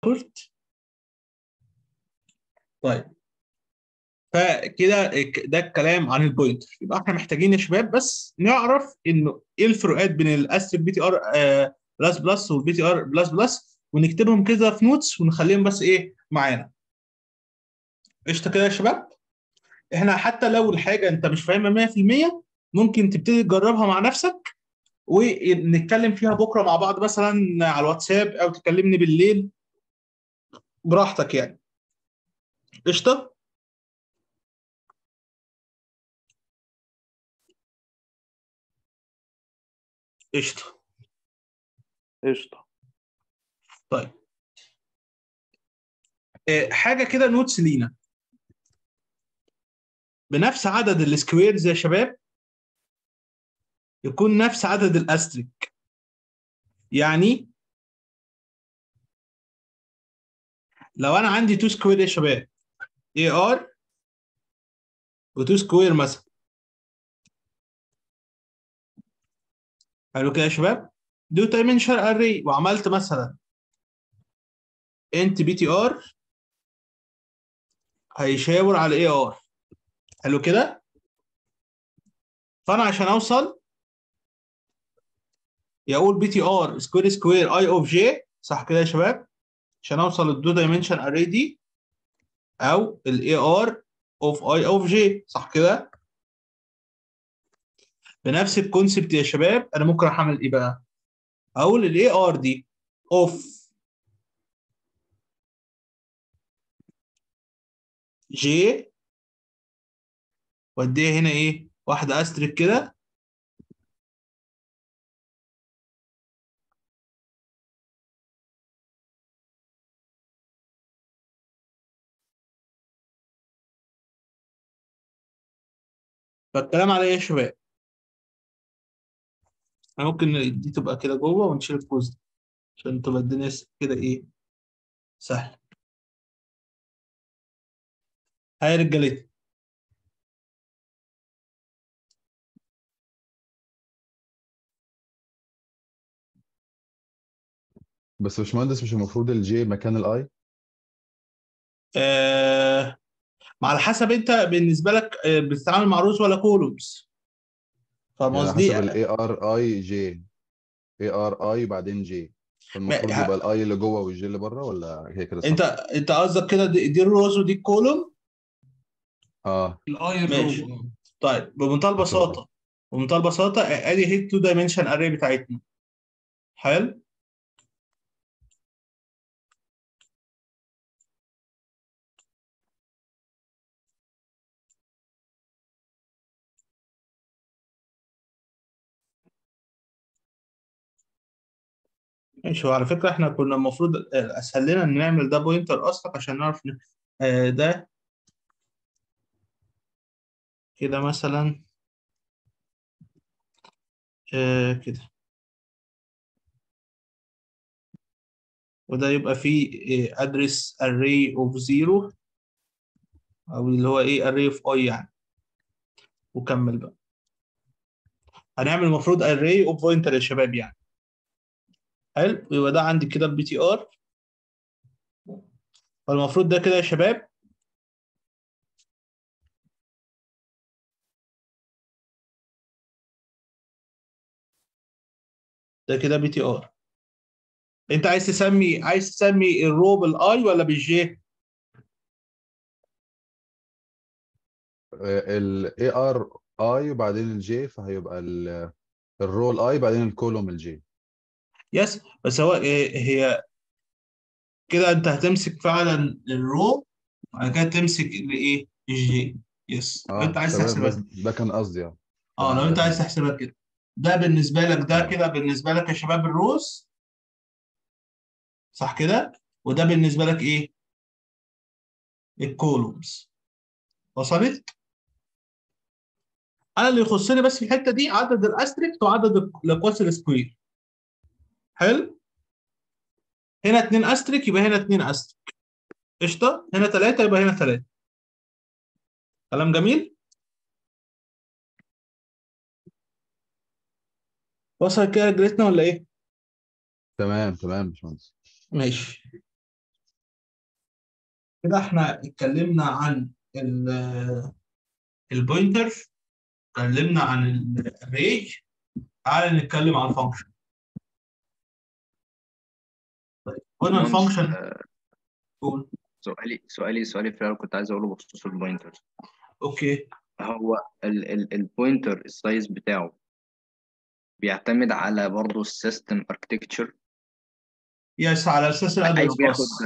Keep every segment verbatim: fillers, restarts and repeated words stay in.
كورت. طيب فكده ده الكلام عن البوينتر. يبقى احنا محتاجين يا شباب بس نعرف انه ايه الفروقات بين الاستريك بي تي ار بلس بلس والبي تي ار بلس بلس، ونكتبهم كده في نوتس ونخليهم بس ايه معانا. قشطه كده يا شباب. احنا حتى لو الحاجه انت مش فاهمها مية في المية ممكن تبتدي تجربها مع نفسك ونتكلم فيها بكره مع بعض مثلا على الواتساب، او تكلمني بالليل براحتك يعني. قشطه. قشطه. قشطه. طيب اه حاجه كده نوتس لينا. بنفس عدد السكويرز يا شباب يكون نفس عدد الاستريك. يعني لو انا عندي اتنين سكوير يا شباب اي ار و2 سكوير مثلا، حلو كده يا شباب، دو دايمنشن اري، وعملت مثلا انت بي تي ار هيشاور على اي ار، حلو كده. فانا عشان اوصل يقول بي تي ار سكوير سكوير اي اوف جي، صح كده يا شباب، عشان اوصل للدو دايمنشن اري دي، او الاي ار اوف اي اوف جي، صح كده. بنفس الكونسبت يا شباب انا ممكن اعمل ايه بقى؟ اقول الاي ار دي اوف جي، واديها هنا ايه واحده استريك كده، فالكلام على ايه يا شباب؟ انا ممكن دي تبقى كده جوه ونشيل الكوز ده عشان تبقى الدنيا كده ايه سهل. هاي يا رجالتي. بس يا باشمهندس مش المفروض الجي مكان الاي؟ آه ما على حسب انت بالنسبه لك آه، بتتعامل مع روز ولا كولومز، فاهم يعني على قصدي؟ حسب الاي ار اي جي، اي ار اي بعدين جي، ما- فالمفروض يبقى ه- الاي اللي جوه والجي اللي بره، ولا هي كده انت صح؟ انت قصدك كده دي, دي الروز ودي الكولوم. اه. الاي الرو ماشي. طيب بمنتهى الرو. البساطه، بمنتهى البساطه ادي هي تو دايمنشن اري بتاعتنا. حلو. ماشي. وعلى فكره احنا كنا المفروض آه، اسهل لنا ان نعمل ده بوينتر اصلا عشان نعرف ن- آه، ده كده مثلا آه، كده، وده يبقى فيه ادرس اري اوف زيرو، او اللي هو ايه اري اوف اي يعني. وكمل بقى. هنعمل المفروض اري اوف بوينتر يا شباب يعني. حلو. يبقى ده عندي كده البي تي ار، فالمفروض ده كده يا شباب ده كده بي تي ار. انت عايز تسمي عايز تسمي الرو بالاي ولا بالجي؟ الاي ار اي وبعدين الجي، فهيبقى الرول اي بعدين الكولوم الجي. يس. بس هو إيه هي كده انت هتمسك فعلا الرو وبعد كده تمسك الايه الجي. يس لو انت اه عايز تمام، بس تحسبها. ده كان قصدي يعني. اه لو تمام، ده انت كان عايز قصدي. تحسبها كده، ده بالنسبه لك ده تمام. كده بالنسبه لك يا شباب الروز، صح كده. وده بالنسبه لك ايه الكولومز. وصلت؟ انا اللي يخصني بس في الحته دي عدد الاستريكت وعدد الاقواس السكوير. حلو. هنا اتنين استريك يبقى هنا اتنين استريك. قشطه. هنا ثلاثه يبقى هنا ثلاثه. كلام جميل. وصل كده رجلتنا ولا ايه؟ تمام تمام يا باشمهندس. ماشي. كده احنا اتكلمنا عن البوينتر، اتكلمنا عن الري، تعالى نتكلم عن الفانكشن. طيب قلنا باشمهندس، الفانكشن. آه، قول. سؤالي سؤالي سؤالي في الأول كنت عايز أقوله بخصوص البوينتر. اوكي. هو ال ال البوينتر السايز بتاعه بيعتمد على برضه السيستم اركتكتشر. يس، على اساس الادرس ايوه بياخد. باص.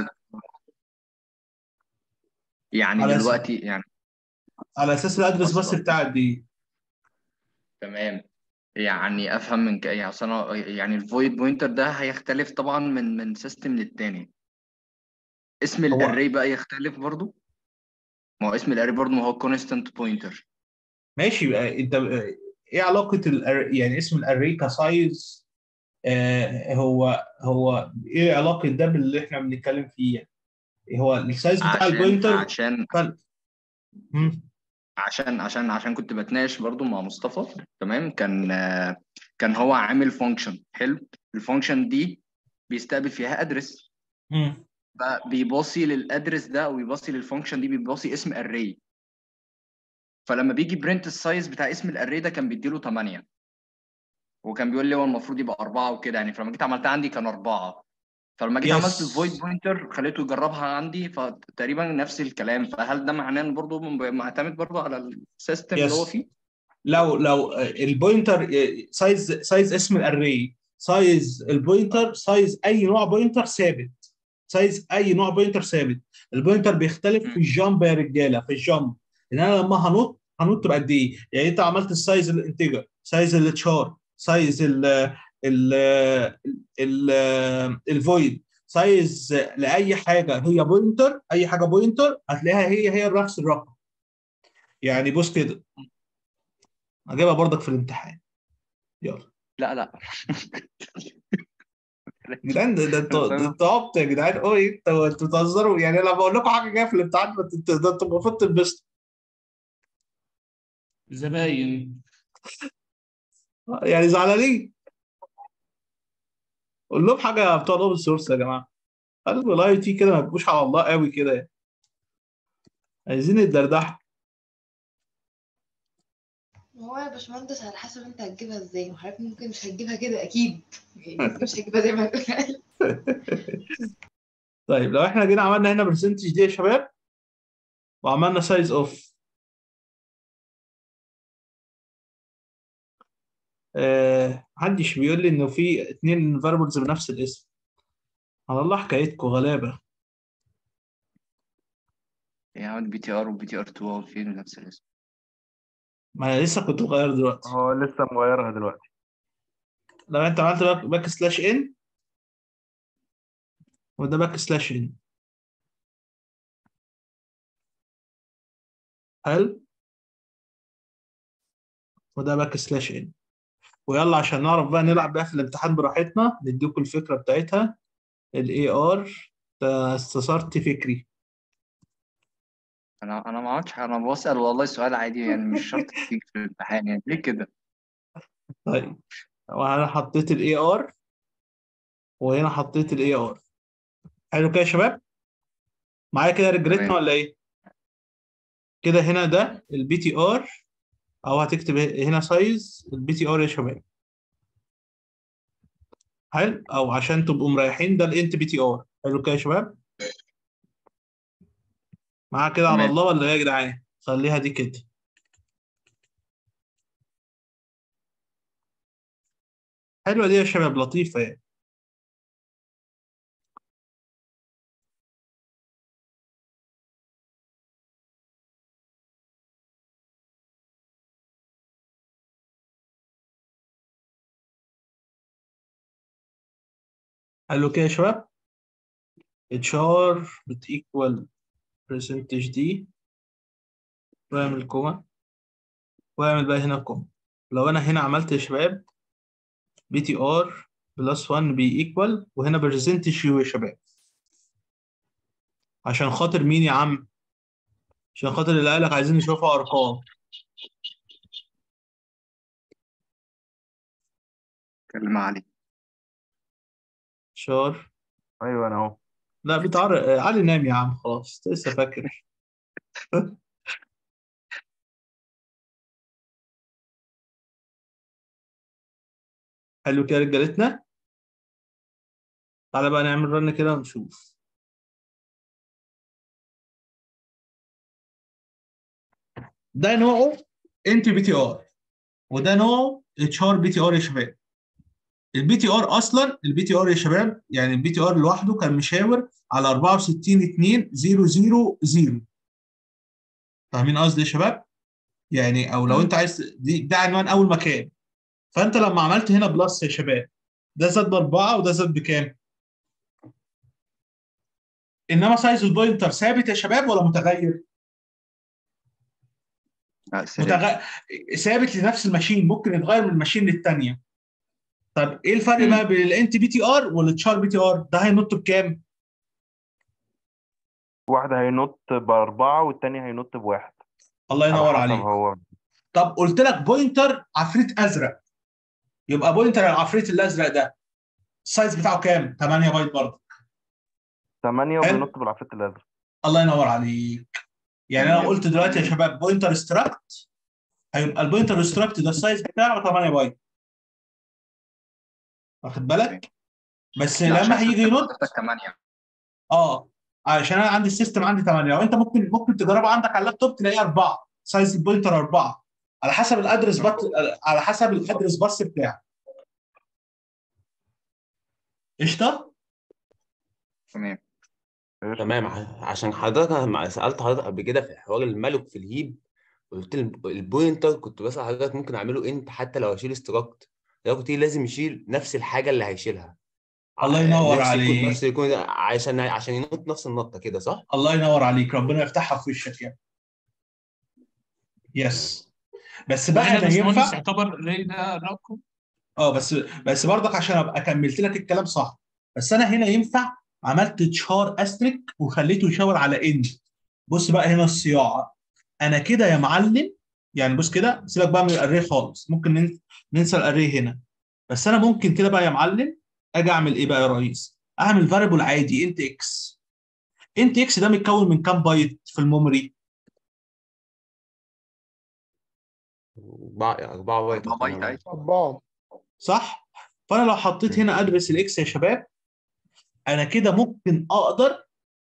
يعني على أس... دلوقتي يعني على اساس الادرس باص اصلا بتاع دي. تمام. يعني افهم من كده، يعني أصل أنا- يعني الفويد بوينتر ده هيختلف طبعا من من سيستم للتاني. اسم هو الاري بقى يختلف برضه. ما هو اسم الاري برضه ما هو كونستانت بوينتر. ماشي بقى. انت ايه علاقه الأر... يعني اسم الاري كسايز؟ آه هو هو ايه علاقه ده باللي احنا بنتكلم فيه يعني؟ هو السايز بتاع عشان البوينتر عشان فرق. مم. عشان عشان عشان كنت بتناقش برضو مع مصطفى. تمام. كان آه، كان هو عامل فانكشن حلو. الفانكشن دي بيستقبل فيها ادرس، مم. فبيباصي للادرس ده او بيباصي للفانكشن دي بيباصي اسم اري. فلما بيجي برنت السايز بتاع اسم الاري ده كان بيديله ثمانية، وكان بيقول لي هو المفروض يبقى أربعة وكده يعني. فلما جيت عملتها عندي كان أربعة. فلما جيت عملت الفويد يس. بوينتر خليته يجربها عندي فتقريبا نفس الكلام. فهل ده معناه ان برضه معتمد برضه على السيستم اللي هو يس. فيه؟ لو لو البوينتر سايز سايز اسم الاري، سايز البوينتر، سايز اي نوع بوينتر ثابت. سايز اي نوع بوينتر ثابت. البوينتر بيختلف في مم. الجامب يا رجاله، في الجامب. ان انا لما هنط هنط بقد ايه؟ يعني انت عملت السايز الانتجر، سايز التشار، سايز ال ال ال الفويد، سايز لاي حاجه هي بوينتر، اي حاجه بوينتر هتلاقيها هي هي نفس الرقم. يعني بص كده، هجيبها برضك في الامتحان. يلا. لا لا. يا جدعان، ده ده انتوا ده فاهم؟ انتوا عبط يا جدعان. اوه ايه، انتوا انتوا بتهزروا يعني؟ انا بقول لكم حاجه جايه في الامتحان، ده انتوا ده انتوا المفروض تلبسوا زباين يعني زعلانين. قول لهم حاجه بتوع اوبن سورس يا جماعه. قالوا الاي تي كده ما تبقوش على الله قوي كده يعني. عايزين الدردحه. هو يا باشمهندس على حسب انت هتجيبها ازاي، وحضرتك ممكن مش هتجيبها كده اكيد، يعني اكيد مش هتجيبها زي ما هتقول. طيب لو احنا جينا عملنا هنا برسنتج دي يا شباب، وعملنا سايز اوف، آه محدش بيقول لي انه في اتنين فاريبلز بنفس الاسم. على الله حكايتكم غلابه. يعني البي تي ار والبي تي ار اتنين هو فين نفس الاسم؟ ما انا لسه كنت مغير دلوقتي. هو لسه مغيرها دلوقتي. لو انت عملت باك, باك سلاش ان، وده باك سلاش ان. حلو. وده باك سلاش ان. ويلا عشان نعرف بقى تمام. نلعب بقى في الامتحان براحتنا، نديكم الفكره بتاعتها. الاي ار، استثرت فكري. انا انا ما عملتش حاجة، انا بسأل والله سؤال عادي يعني، مش شرط تيجي في الامتحان يعني، ليه كده؟ طيب، وانا حطيت الاي ار، وهنا حطيت الاي ار. حلو كده يا شباب؟ معايا كده رجلتنا تمام. ولا ايه؟ كده هنا ده البي تي ار، او هتكتب هنا سايز البي تي ار يا شباب. حلو، او عشان تبقوا مريحين ده الانت بي تي ار. حلو كده يا شباب؟ معايا كده على تمام. الله ولا ايه يا جدعان؟ خليها دي كده. حلوه دي يا شباب، لطيفه يعني. حلو كده يا شباب. اتشار بتيكوال برسنتج دي، واعمل كوما، واعمل بقى هنا كوما. لو انا هنا عملت يا شباب بي تي ار بلس واحد بي ايكوال، وهنا برسنتج يو يا شباب. عشان خاطر مين يا عم؟ عشان خاطر اللي قالك عايزين نشوفها ارقام. اتكلم عليه. شار ايوه انا اهو. لا بتعرق علي نام يا عم خلاص لسه فاكر. حلو كده رجالتنا. تعالى بقى نعمل رن كده ونشوف. ده نوعه انت بي تي ار، وده نوعه اتش ار بي تي ار يا شباب. البي تي ار اصلا البي تي ار يا شباب، يعني البي تي ار لوحده كان مشاور على أربعة وستين اتنين صفر صفر صفر. فاهمين قصدي يا شباب؟ يعني او لو انت عايز دي ده عنوان اول مكان. فانت لما عملت هنا بلس يا شباب، ده زاد باربعه وده زاد بكام؟ انما سايز البوينتر ثابت يا شباب ولا متغير؟ لا ثابت. متغ... ثابت لنفس الماشين، ممكن يتغير من ماشين للثانيه. طب ايه الفرق مم. بقى بين الانت بي تي ار والتشار بي تي ار؟ ده هينط بكام؟ واحد هينط بأربعة والتاني هينط بواحد، الله على ينور حسب عليك. هو. طب قلت لك بوينتر عفريت ازرق، يبقى بوينتر العفريت الازرق ده السايز بتاعه كام؟ ثمانية بايت برضه. تمانية حلو. وبينط بالعفريت الأزرق. الله ينور عليك. يعني انا تمام. قلت دلوقتي يا شباب بوينتر استراكت، هيبقى البوينتر استراكت ده السايز بتاعه ثمانية بايت. واخد بالك؟ بس ده عشان لما هيجي السيستم ينط حضرتك ثمانية. اه عشان انا عندي السيستم عندي ثمانية، وانت ممكن ممكن تجربه عندك على اللابتوب تلاقيه أربعة، سايز البوينتر أربعة على حسب الادرس بط... على حسب الادرس باص بتاعك. قشطه؟ تمام. قشطة. تمام. ع- عشان حضرتك أنا لما سالت حضرتك قبل كده في حوار المالوك في الهيب، قلت لي الب- البوينتر كنت بسال حضرتك ممكن اعمله انت حتى لو هشيل استراكت، لو قلت لي لازم يشيل نفس الحاجه اللي هيشيلها، الله ع- ينور نفس الكود نفس عليك. الكود عشان عشان ينط نفس النطه كده، صح؟ الله ينور عليك، ربنا يفتحها في وشك يعني. تمام. يس. بس بقى وهنا يا انا باشمهندس ينفع يعتبر الري ده رقم. اه بس بس برضك عشان ابقى كملت لك الكلام صح. بس انا هنا ينفع عملت تشار استريك وخليته يشاور على ان. بص بقى هنا الصياعه. انا كده يا معلم، يعني بص كده سيبك بقى من الاري خالص، ممكن نن- ننسى الاري هنا. بس انا ممكن كده بقى يا معلم اجي اعمل ايه بقى يا ريس؟ اعمل فاريبل عادي انت اكس. انت اكس ده متكون من كام بايت في الميموري؟ أربعة أربعة بايت أو أربعة بايت ثمانية عادي. بايت. أربعة. صح؟ فانا لو حطيت مم. هنا ادرس الاكس يا شباب، انا كده ممكن اقدر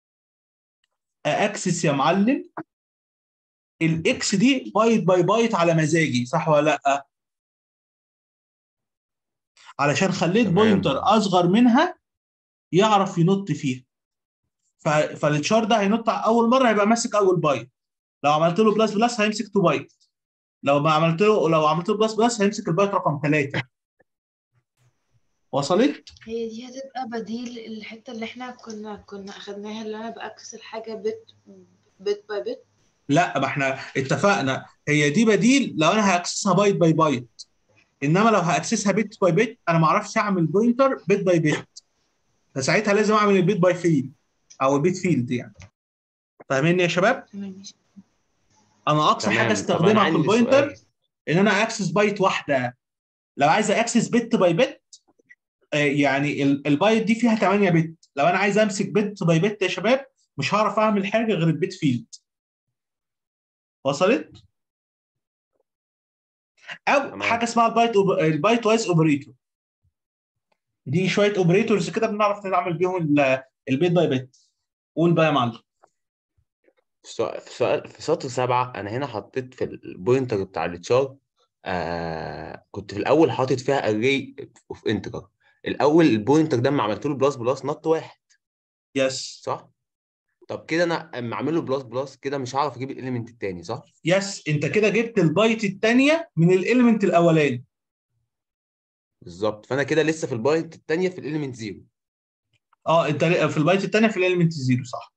اكسس يا معلم الاكس دي بايت باي بايت على مزاجي، صح ولا لا؟ علشان خليت بوينتر تمام. اصغر منها يعرف ينط فيها. ف- فالتشار ده هينط على اول مره هيبقى ماسك اول بايت. لو عملت له بلس بلس هيمسك اتنين بايت. لو ما عملت له لو عملت له بلس بلس هيمسك البايت رقم ثلاثة. وصلت؟ هي دي هتبقى بديل الحتة اللي احنا كنا كنا اخدناها، اللي انا باكسس الحاجة بت بت باي بت. لا ما احنا اتفقنا هي دي بديل لو انا هاكسسها بايت باي بايت. انما لو هاكسسها بت باي بت انا ما اعرفش اعمل بوينتر بت باي بت، فساعتها لازم اعمل البيت باي فيلد او البيت فيلد يعني. فاهميني يا شباب؟ تمام ماشي. انا اقصى حاجه تمام. طب انا استخدمها في عندي البوينتر سؤال. ان انا اكسس بايت واحده. لو عايز اكسس بت باي بت آه، يعني ال- البايت دي فيها ثمانية بت، لو انا عايز امسك بت باي بت يا شباب مش هعرف اعمل حاجه غير البيت فيلد. وصلت؟ او حاجه تمام. اسمها البايت أوب... البايت وايز اوبريتور. دي شويه اوبريتورز كده بنعرف نعمل بيهم ال- البيت باي بت. قول بقى يا معلم. في سؤال في سؤال في سطر سبعة أنا هنا حطيت في البوينتر بتاع التشار، آه كنت في الأول حاطط فيها أري أوف انتجر. الأول البوينتر ده لما عملت له بلس بلس نط واحد، يس. صح؟ طب كده أنا أما أعمل له بلس بلس كده مش هعرف أجيب الإيليمنت التاني، صح؟ يس انت كده جبت البايت الثانيه من الاليمنت الاولاني. بالظبط. فأنا كده لسه في البايت التانية في الإيليمنت زيرو. اه انت في البايت الثانيه في الاليمنت زيرو صح.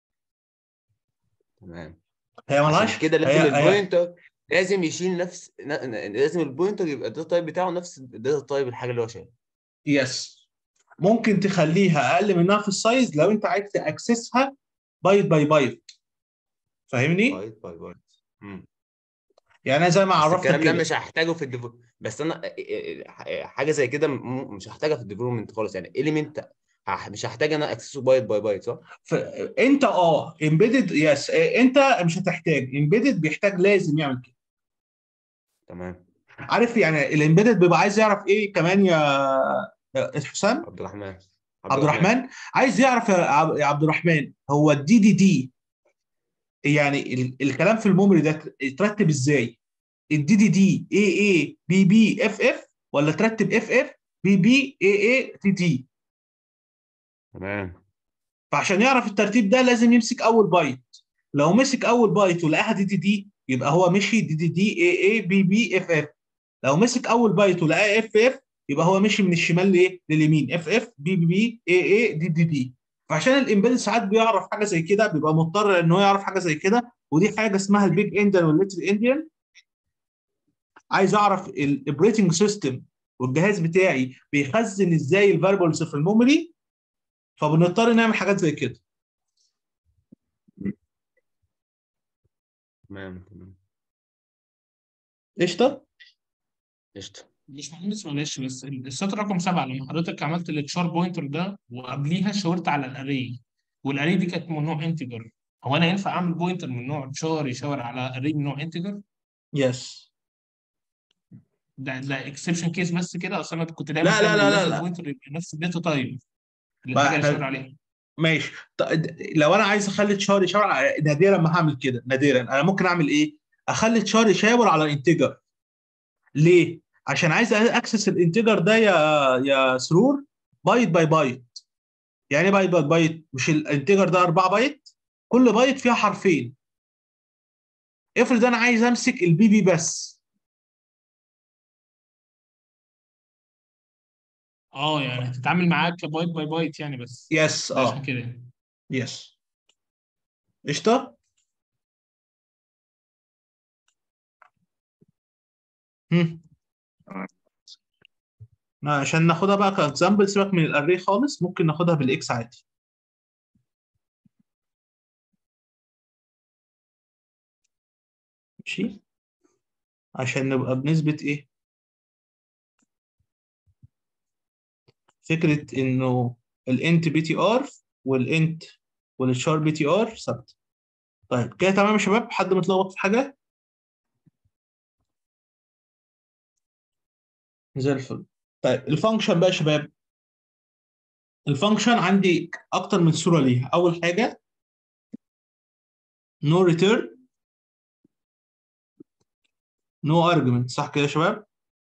تمام. هي عشان ملهاش كده هي لازم هي البوينتر لازم يشيل نفس ن- ن- لازم البوينتر يبقى الداتا تايب بتاعه نفس الداتا تايب الحاجة اللي هو شايلها. يس. ممكن تخليها اقل منها في السايز لو انت عايز تاكسسها بايت باي بايت. فاهمني؟ بايت باي بايت. مم. يعني انا زي ما بس عرفتك الكلام ده كده. مش هحتاجه في الديفو بس انا حاجه زي كده م- مش هحتاجها في الديفلوبمنت خالص، يعني اليمنت هح- مش هحتاج انا اكسسه بايت باي بايت صح؟ فانت اه امبيدد يس انت مش هتحتاج امبيدد، بيحتاج لازم يعمل كده. تمام. عارف يعني الامبيدد بيبقى عايز يعرف ايه كمان يا يا حسام؟ عبد الرحمن. عبد عبد الرحمن. الرحمن عايز يعرف يا عب- يا عبد الرحمن، هو الدي دي دي يعني ال- الكلام في الميموري ده يترتب ازاي؟ الدي دي دي اي اي بي بي اف اف، ولا ترتب اف اف بي بي اي اي تي تي؟ تمام. فعشان يعرف الترتيب ده لازم يمسك اول بايت. لو مسك اول بايت ولقاها دي دي دي يبقى هو مشي دي دي دي اي اي بي بي اف اف. لو مسك اول بايت ولقاه اف اف يبقى هو مشي من الشمال لايه لليمين، اف اف بي بي بي اي اي دي دي دي. فعشان الامبيدد ساعات بيعرف حاجه زي كده، بيبقى مضطر ان هو يعرف حاجه زي كده، ودي حاجه اسمها البيج انديان والليتل انديان. عايز اعرف الاوبريتنج سيستم والجهاز بتاعي بيخزن ازاي الفاريبلز في الميموري، فبنضطر نعمل حاجات زي كده. تمام. تمام. قشطه. قشطة. باشمهندس معلش، بس السطر رقم سبعة لما حضرتك عملت التشار بوينتر ده وقبليها شاورت على الاري، والاري دي كانت من نوع انتجر، هو انا ينفع اعمل بوينتر من نوع تشار يشاور على اري من نوع انتجر؟ يس. ده ده اكسبشن كيس بس كده، اصل انا كنت دايما لا لا فاهم ان لا لا لازم لا البوينتر يبقى نفس الداتا تايب بقى للحاجه اللي شاور احنا عليها. ماشي. ط- لو انا عايز اخلي تشار يشاور على، نادرا ما هعمل كده، نادرا انا ممكن اعمل ايه؟ اخلي تشار يشاور على الانتجر. ليه؟ عشان عايز اكسس الانتجر ده يا يا سرور بايت باي بايت. يعني ايه بايت باي بايت؟ مش الانتجر ده أربعة بايت، كل بايت فيها حرفين. افرض انا عايز امسك البي بي بس. اه يعني هتتعامل معاك كبايت باي بايت يعني، بس يس ده عشان اه. كده يعني. يس. قشطه. هم. عشان ناخدها بقى كاكزامبل، سيبك من الاري خالص، ممكن ناخدها بالاكس عادي. ماشي. عشان نبقى بنسبة ايه؟ فكرة انه الانت بي تي ار والانت والشار بي تي ار ثابتة. طيب كده تمام يا شباب؟ حد متلخبط في حاجة؟ زي الفل. طيب الفانكشن بقى يا شباب، الفانكشن عندي اكتر من صورة ليها. اول حاجة نو ريتيرن نو ارجمنت، صح كده يا شباب؟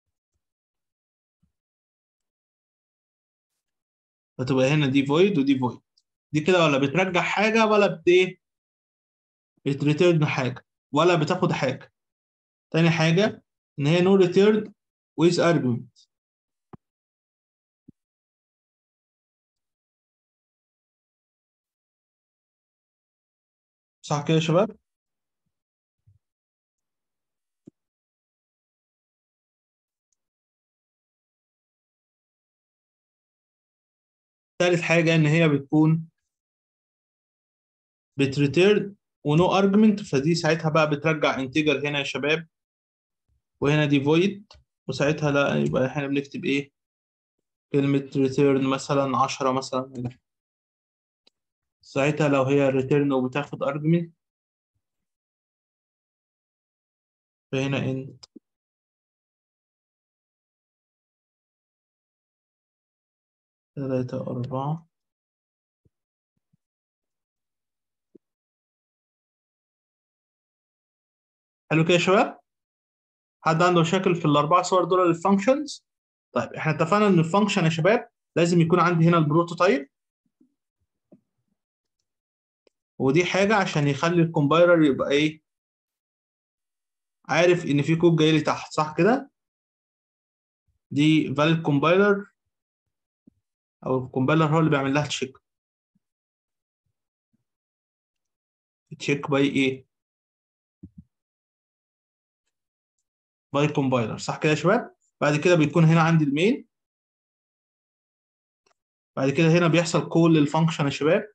فتبقى هنا دي فويد ودي فويد. دي كده ولا بترجع حاجة ولا بت ايه؟ بتريتيرن حاجة ولا بتاخد حاجة. تاني حاجة ان هي نو ريتيرن ويز ارجمنت، صح كده يا شباب؟ تالت حاجة ان هي بتكون بتريتيرن ونو ارجمنت، فدي ساعتها بقى بترجع انتجر هنا يا شباب، وهنا دي فويد، وساعتها لا يبقى احنا بنكتب ايه؟ كلمة ريتيرن مثلا عشرة مثلا. ساعتها لو هي ريتيرن وبتاخد ارجمنت فهنا انت تلاتة أربعة. حلو كده يا شباب؟ حد عنده مشاكل في الأربع صور دول للفانكشنز؟ طيب احنا اتفقنا إن الفانكشن يا شباب لازم يكون عندي هنا البروتوتايب، ودي حاجة عشان يخلي الكومبايلر يبقى إيه؟ عارف إن في كود جاي لي تحت، صح كده؟ دي valid compiler، أو الكومبايلر هو اللي بيعمل لها تشيك. تشيك باي إيه؟ باي كومبايلر، صح كده يا شباب؟ بعد كده بيكون هنا عندي المين، بعد كده هنا بيحصل كول للفانكشن يا شباب،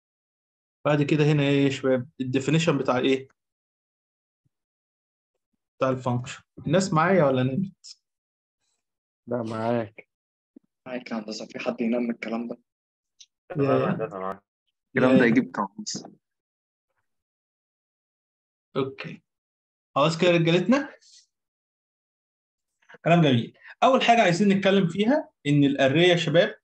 بعد كده هنا ايه يا شباب؟ الديفينيشن بتاع ايه؟ بتاع الفانكشن. الناس معايا ولا نمت؟ لا معاك. معاك يا هندسة، في حد ينام من الكلام ده؟ تمام يا هندسة معاك. الكلام ده يا يجيب كابوس. اوكي خلاص كده رجالتنا. كلام جميل. اول حاجه عايزين نتكلم فيها ان الاريه يا شباب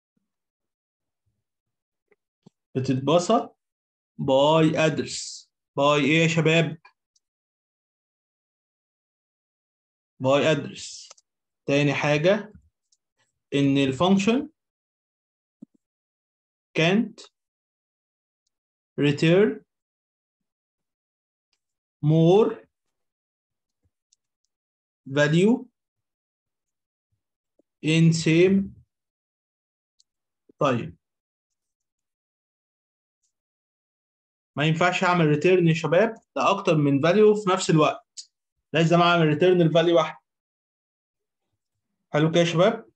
بتتبسط باي ادرس. باي ايه يا شباب؟ باي ادرس. تاني حاجه ان الفانكشن can't return more value in same time. ما ينفعش اعمل ريتيرن يا شباب ده اكتر من فاليو في نفس الوقت، لازم اعمل ريتيرن الفاليو واحده. حلو كده يا شباب؟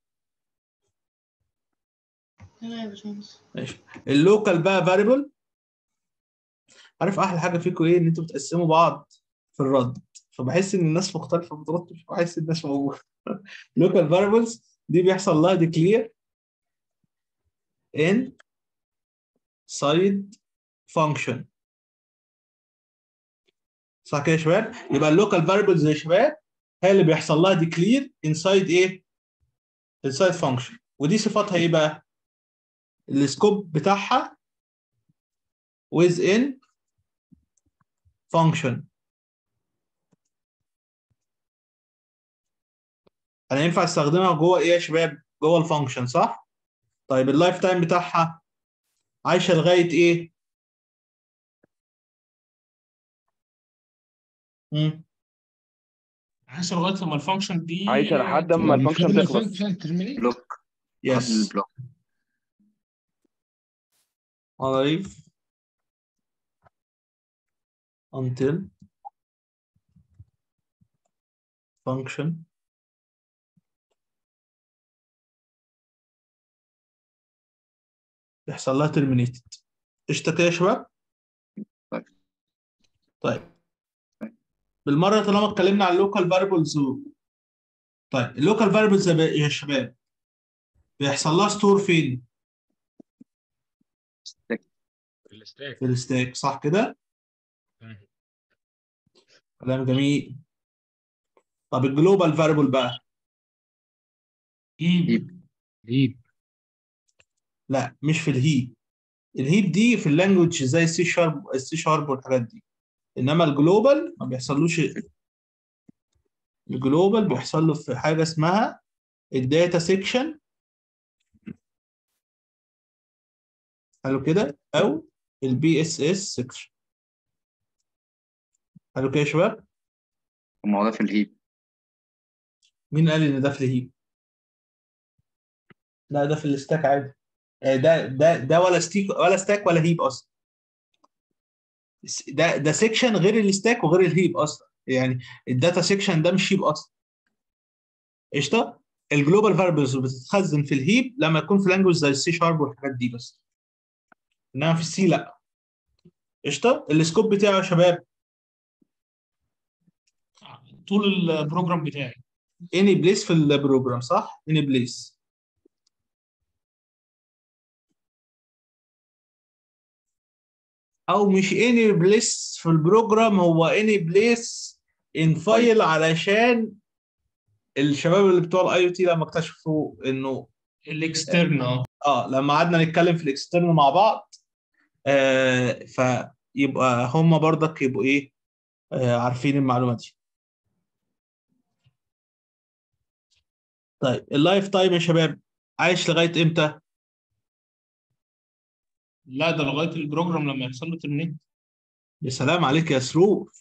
تمام يا باشمهندس. ماشي. اللوكال بقى فاريبل، عارف احلى حاجه فيكم ايه؟ ان انتوا بتقسموا بعض في الرد، فبحس ان الناس مختلفه بترد، مش بحس الناس موجوده. لوكال فاريبلز دي بيحصل لها ديكلير ان سايد فانكشن. صح كده يا شباب؟ يبقى اللوكال فاريبلز يا شباب هي اللي بيحصل لها ديكلير انسايد ايه؟ انسايد فانكشن. ودي صفاتها ايه بقى؟ السكوب بتاعها within function. انا ينفع استخدمها جوه ايه يا شباب؟ جوه الفانكشن صح؟ طيب اللايف تايم بتاعها عايشه لغايه ايه؟ امم عايشه لغايه لما الفانكشن دي عايشه لحد اما لحد الفانكشن ما تخلص. الفانكشن ترمينيت. بلوك. لحد يس. البلوك. life until function يحصل لها terminated. قشطه كده يا شباب؟ طيب. طيب بالمره طالما اتكلمنا عن اللوكال فاريبلز و... طيب اللوكال فاريبلز يا شباب بيحصل لها ستور فين؟ في الستاك. في الستاك صح كده؟ كلام جميل. طب الجلوبال فاريبل بقى؟ هيب. هيب. لا مش في الهيب. الهيب دي في اللانجوج زي السي شارب السي شارب والحاجات دي، انما الجلوبال ما بيحصلوش. الجلوبال بيحصل له في حاجه اسمها الداتا سيكشن. حلو كده؟ او البي اس اس سيكشن. حلو كده يا شباب؟ ما هو ده في الهيب. مين قال ان ده في الهيب؟ لا ده في الستاك عادي. ده ده ده ولا ستيك ولا ستاك ولا هيب اصلا. ده ده سيكشن غير الستاك وغير الهيب اصلا، يعني الداتا سيكشن ده مش هيب اصلا. قشطه؟ الجلوبال فاريبلز بتتخزن في الهيب لما يكون في لانجوج زي السي شارب والحاجات دي بس، انما في السي لا. قشطه؟ السكوب بتاعه يا شباب طول البروجرام بتاعي. اني بليس في البروجرام صح؟ اني بليس. او مش اني بليس في البروجرام، هو اني بليس ان فايل، علشان الشباب اللي بتوع الاي او تي لما اكتشفوا انه الاكسترن اه اه لما قعدنا نتكلم في الاكسترن مع بعض آه فيبقى هم برضك يبقوا ايه آه عارفين المعلومه دي. طيب اللايف تايم يا شباب عايش لغايه امتى؟ لا ده لغايه البروجرام لما يحصل له ترمينيت. يا سلام عليك يا سرور.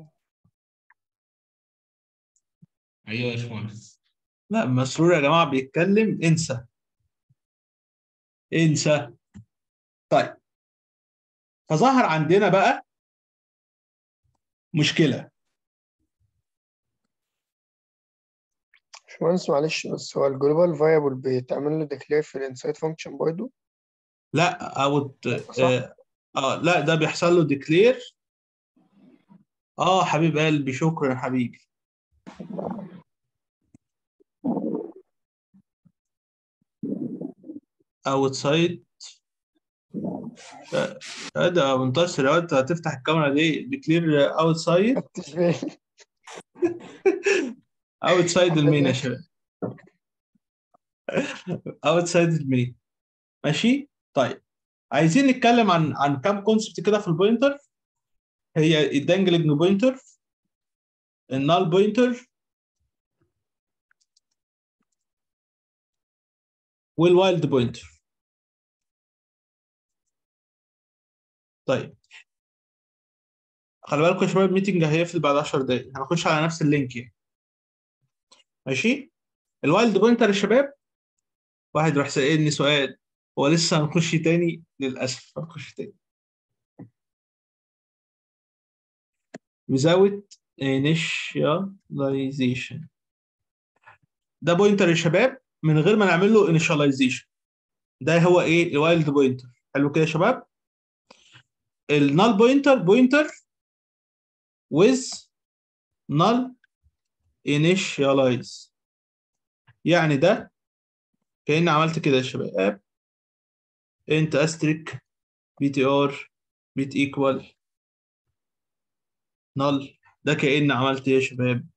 ايوه يا باشمهندس. لا مسرور يا جماعه بيتكلم، انسى انسى. طيب فظهر عندنا بقى مشكله. باشمهندس معلش، بس هو الجلوبال فايبل بيتعمل له ديكلير في الانسايد فانكشن برضه؟ لا، او صح؟ اه, آه لا ده بيحصل له ديكلير اه حبيب قلبي، شكرا يا حبيبي. اوتسايد. ده منتصر، لو انت هتفتح الكاميرا دي بكلير اوتسايد. خدتش بالي. اوتسايد المين يا شباب، اوتسايد المين. ماشي. طيب عايزين نتكلم عن عن كام كونسبت كده في البوينتر. هي الدانجلنج بوينتر، النال بوينتر، والوايلد بوينتر. طيب خلي بالكم يا شباب، الميتنج هيقفل بعد عشر دقايق، هنخش على نفس اللينك يعني. ماشي. الوايلد بوينتر يا شباب، واحد راح سألني سؤال، هو لسه هنخش تاني؟ للأسف هنخش تاني. without initialization. ده بوينتر يا شباب من غير ما نعمل له initialization. ده هو ايه؟ الوايلد بوينتر. حلو كده يا شباب. النال بوينتر بوينتر with null initialize. يعني ده كأني عملت كده يا شباب، انت استريك بي تي ار بيت ايكوال null. ده كأني عملت ايه يا شباب؟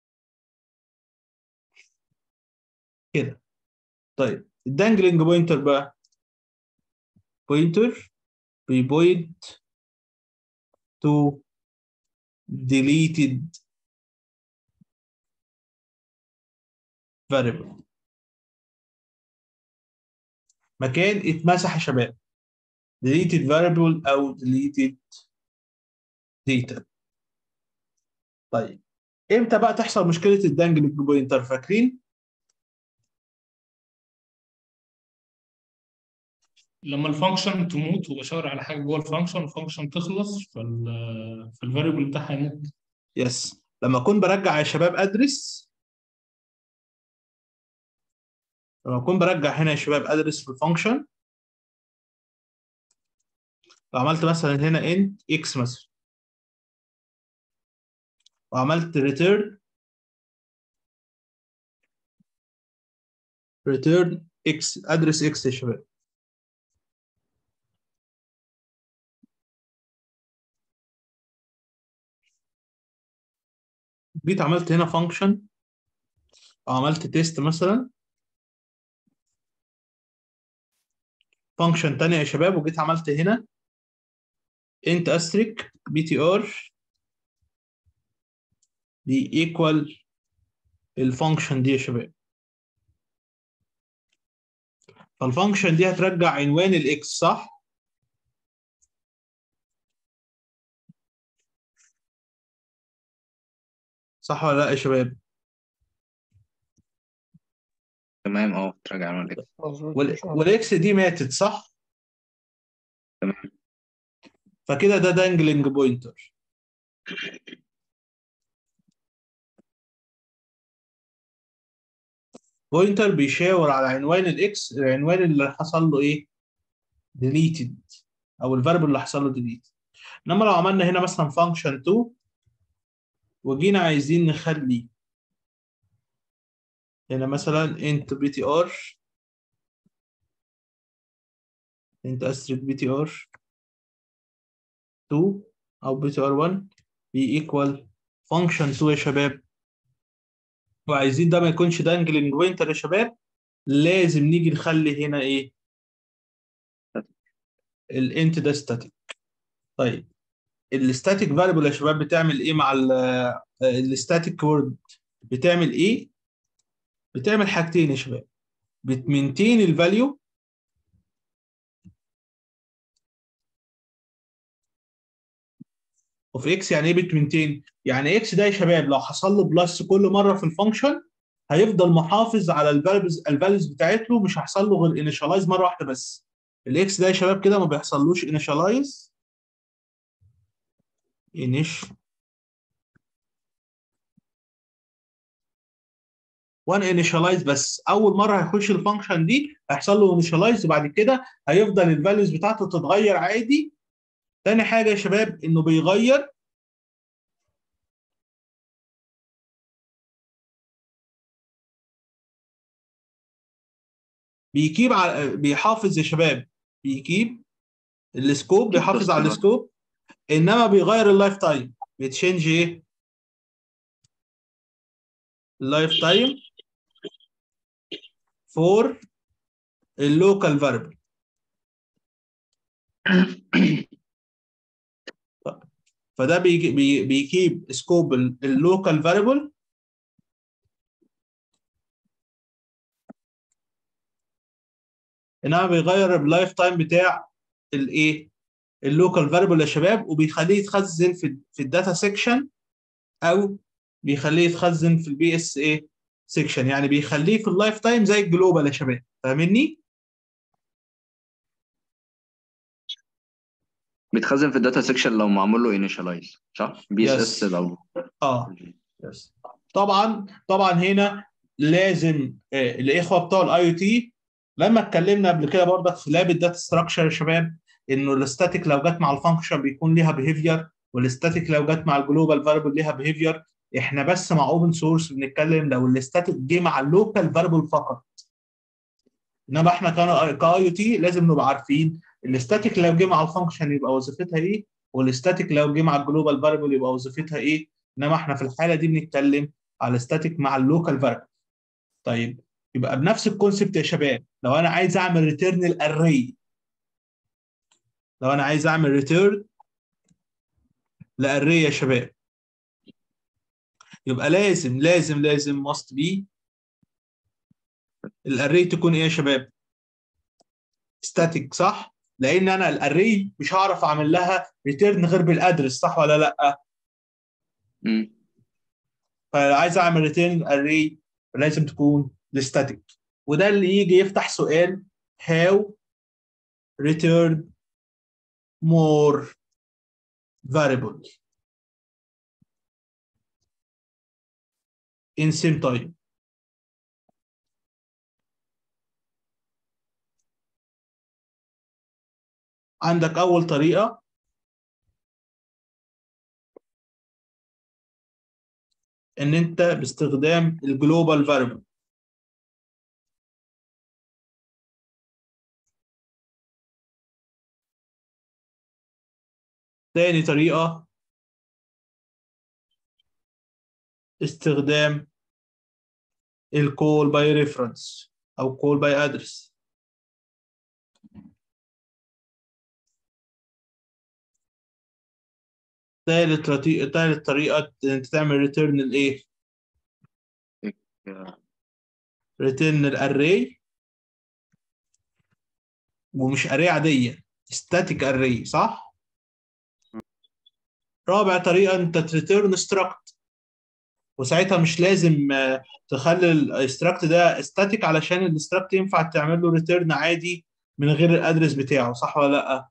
كده. طيب الدانجلينج بوينتر بقى، بوينتر بيبوينت to deleted variable، مكان اتمسح يا شباب، deleted variable او deleted data. طيب امتى بقى تحصل مشكله الدانجلينج بوينتر؟ فاكرين؟ لما الفانكشن تموت وبشاور على حاجه جوه الفانكشن، الفانكشن تخلص فال فالفاريبل بتاعها يموت. يس. لما اكون برجع يا شباب ادرس، لما اكون برجع هنا يا شباب ادرس في الفانكشن، لو عملت مثلا هنا int x مثلا، وعملت return return x، ادرس x يا شباب. جيت عملت هنا فانكشن، او عملت تيست مثلا، فانكشن تانية يا شباب، وجيت عملت هنا int asterisk btr دي ايكوال الفانكشن دي يا شباب. فالفانكشن دي هترجع عنوان الاكس، صح؟ صح ولا لا يا شباب؟ تمام، اه تراجع عنوان الاكس. مظبوط وال... ان شاء الله. والاكس دي ماتت، صح؟ تمام. فكده ده دانجلينج بوينتر. بوينتر بيشاور على عنوان الاكس، العنوان اللي حصل له ايه؟ ديليتد، او الفاريبل اللي حصل له ديليت. انما لو عملنا هنا مثلا فانكشن اتنين، وجينا عايزين نخلي هنا مثلا انت بي تي ار، انت استريك بي تي ار اتنين او بي تي ار واحد بي ايكوال فانكشن اتنين يا شباب، وعايزين ده ما يكونش دانجلينج بوينتر يا شباب، لازم نيجي نخلي هنا ايه؟ الانت ده ستاتيك. طيب الستاتيك فاريبل يا شباب بتعمل ايه مع الستاتيك وورد؟ بتعمل ايه؟ بتعمل حاجتين يا شباب، بتمنتين الفاليو اوف اكس. يعني ايه بتمنتين؟ يعني اكس ده يا شباب لو حصل له بلس كل مره في الفانكشن، هيفضل محافظ على الفاليوز الفاليوز بتاعته، مش هيحصل له غير انيشاليز مره واحده بس. الاكس ده يا شباب كده ما بيحصلوش انيشاليز، انيش وان انيشاليز بس. اول مره هيخش الفانكشن دي هيحصل له انيشاليز، وبعد كده هيفضل الفاليوز بتاعته تتغير عادي. تاني حاجه يا شباب انه بيغير بيكيب على بيحافظ يا شباب، بيكيب السكوب، بيحافظ على السكوب، انما بيغير اللايف تايم، بتشينج ايه؟ اللايف تايم فور اللوكال فاريبل. فده بيجي بي بيكيب سكوب اللوكال فاريبل انما بيغير اللايف تايم بتاع الايه؟ اللوكال فاريبل يا شباب، وبيخليه يتخزن في في الداتا سيكشن، او بيخليه يتخزن في البي اس اي سيكشن، يعني بيخليه في اللايف تايم زي الجلوبال يا شباب، فاهمني؟ بيتخزن في الداتا سيكشن لو معمول له انيشاليز، صح؟ بي اس اس يس لو اه يس طبعا طبعا هنا لازم آه، الاخوه بتوع الاي او تي، لما اتكلمنا قبل كده برضك في لاب الداتا ستراكشر يا شباب، انه الاستاتيك لو جت مع الفانكشن بيكون ليها بيهيفير، والاستاتيك لو جت مع الجلوبال فاريبل ليها بيهيفير. احنا بس مع اوبن سورس بنتكلم لو الاستاتيك جه مع اللوكال فاريبل فقط، انما احنا كاي او تي لازم نبقى عارفين الاستاتيك لو جه مع الفانكشن يبقى وظيفتها ايه، والاستاتيك لو جه مع الجلوبال فاريبل يبقى وظيفتها ايه. انما احنا في الحاله دي بنتكلم على الاستاتيك مع اللوكال فاريبل. طيب يبقى بنفس الكونسبت يا شباب، لو انا عايز اعمل ريتيرن الاري، لو انا عايز اعمل ريتيرن لاري يا شباب، يبقى لازم لازم لازم ماست بي الاري تكون ايه يا شباب؟ ستاتيك، صح؟ لان انا الاري مش هعرف اعمل لها ريتيرن غير بالادرس، صح ولا لا؟ مم. فعايز اعمل ريتيرن اري لازم تكون الستاتيك، وده اللي يجي يفتح سؤال how return more variable in same time. عندك اول طريقه ان انت باستخدام الجلوبال فاريبل، تاني طريقه استخدام الكول باي ريفرنس او كول باي ادرس. تالت طريقه تالت طريقه انت تعمل ريتيرن الايه؟ ريتيرن الاري، ومش اري عاديه، ستاتيك اري، صح؟ رابع طريقه انت تريتيرن ستراكت، وساعتها مش لازم آه، تخلي الاستراكت ده ستاتيك علشان الاستراكت ينفع تعمل له ريتيرن عادي من غير الادرس بتاعه، صح ولا لا؟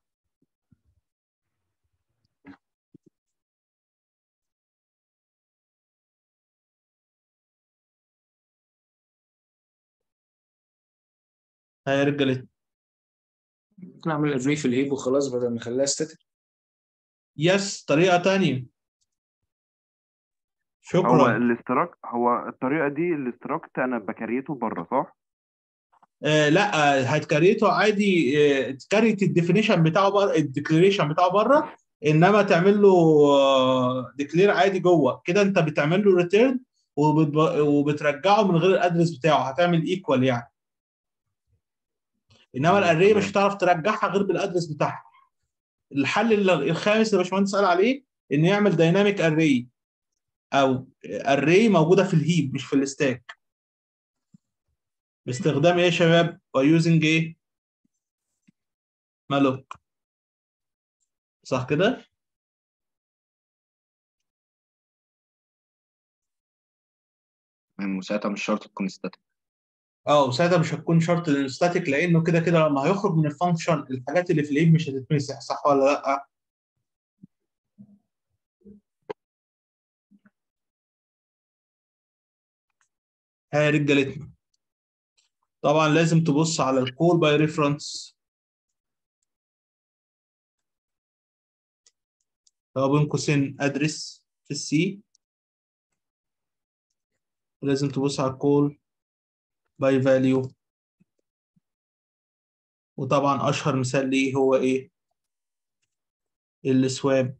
ها يا رجاله. ممكن اعمل اري في الهيب وخلاص بدل ما اخليها ستاتيك. يس، طريقه تانية. هو شكرا. الاستراكت هو الطريقة دي الاستراكت أنا بكريته بره صح؟ آه لا، آه، هتكريته عادي، آه تكريت الديفينيشن بتاعه بره، الديكليريشن بتاعه بره، انما تعمل له آه ديكلير عادي جوه كده، انت بتعمل له ريتيرن وبترجعه من غير الادرس بتاعه، هتعمل ايكوال يعني. انما مم، الاري مش تمام. هتعرف ترجعها غير بالادرس بتاعها. الحل ال- الخامس اللي باشمهندس قال عليه انه يعمل دايناميك اري، او اري موجوده في الهيب مش في الستاك، باستخدام ايه يا شباب؟ باي يوزنج ايه؟ مالوك، صح كده؟ وساعتها مش شرط تكون ستاتيك. اه، وساعتها مش هتكون شرط للستاتيك، لانه كده كده لما هيخرج من الفانكشن الحاجات اللي في الهيب مش هتتمسح، صح ولا لا؟ ها يا رجالتنا. طبعا لازم تبص على الكول باي ريفرنس، لو بين قوسين ادرس في السي، لازم تبص على الكول باي فاليو وطبعا اشهر مثال ليه هو ايه؟ السواب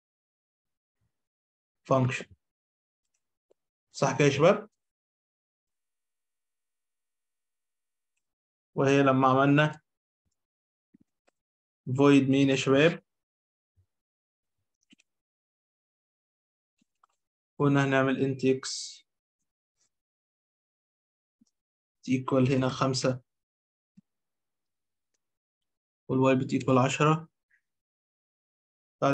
فانكشن. صح كده يا شباب؟ وهي لما عملنا void مين يا شباب؟ قلنا هنعمل int x equal هنا خمسة والواي بتيكوال عشرة